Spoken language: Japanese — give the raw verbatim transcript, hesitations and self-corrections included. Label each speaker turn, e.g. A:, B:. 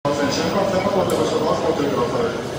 A: 新幹線の到着をしております。ご注意ください。